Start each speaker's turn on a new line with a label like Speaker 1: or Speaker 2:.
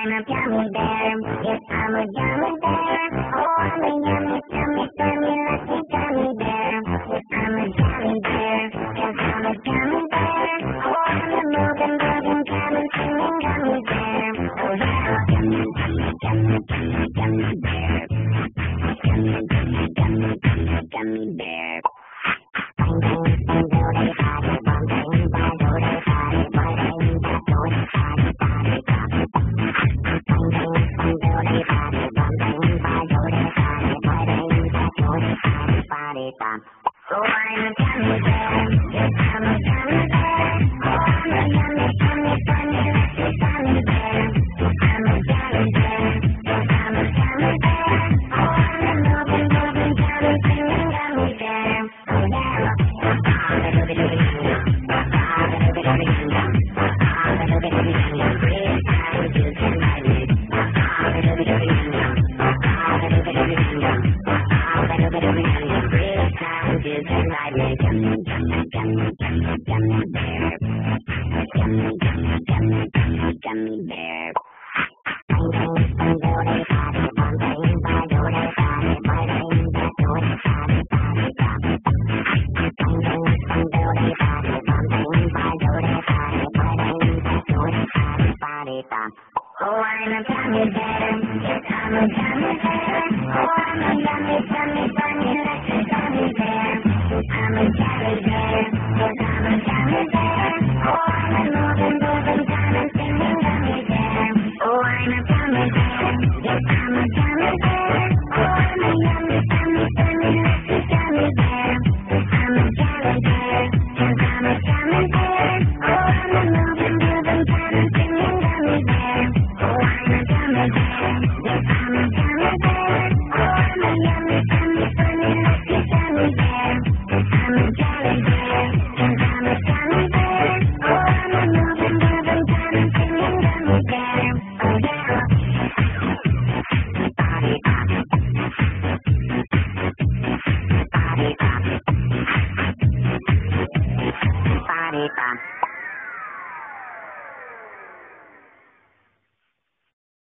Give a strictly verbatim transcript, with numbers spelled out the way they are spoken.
Speaker 1: I'm a gummy bear. Yes, I'm a gummy bear. Oh, I'm a yummy, yummy, yummy, lucky gummy bear. Yes, I'm a gummy bear. Yes, I'm a gummy bear. Oh, I'm a moving, moving, coming, singing gummy bear. Oh, yeah. Gummy, gummy, gummy, gummy, gummy bear. Gummy, gummy, gummy, gummy, gummy bear. Bang, bang, bang, doody, body, bum, bang, bang, doody, body, bum, bang, bang, doody, body, body, bum. Bang, bang, bang, doody, body, bum, bang, bang, doody, body, bum, bang, bang, doody, body, body, bum. Oh, I'm a gummy bear. Yes, I'm a gummy bear. Oh, I'm a yummy, yummy, funny, lucky gummy bear. I'm a gummy bear. Yes, I'm a gummy bear. Oh, I'm a moving, moving, coming, singing gummy bear. Oh, yeah. Gummy bear. Oh, I'm a gummy bear. Yes, I'm a gummy bear. Oh, I'm a yummy, yummy, funny, lucky gummy bear. I'm a gummy bear. Yes, I'm a gummy bear. Oh, I'm a moving, moving, coming, singing gummy bear. Oh, I'm a gummy bear. Yes, I'm a gummy bear. Oh, I'm a yummy, yummy, funny, lucky gummy bear. I'm a gummy bear. Yes, I'm a gummy bear. Oh, I'm a moving, moving, coming, singing gummy bear. Oh, I'm a gummy bear. Yes, I'm a gummy bear. Oh, I'm a yummy, yummy, funny, lucky gummy bear. I'm a gummy bear. Yes, I'm a gummy bear. Oh, I'm a moving, moving, coming, singing gummy bear.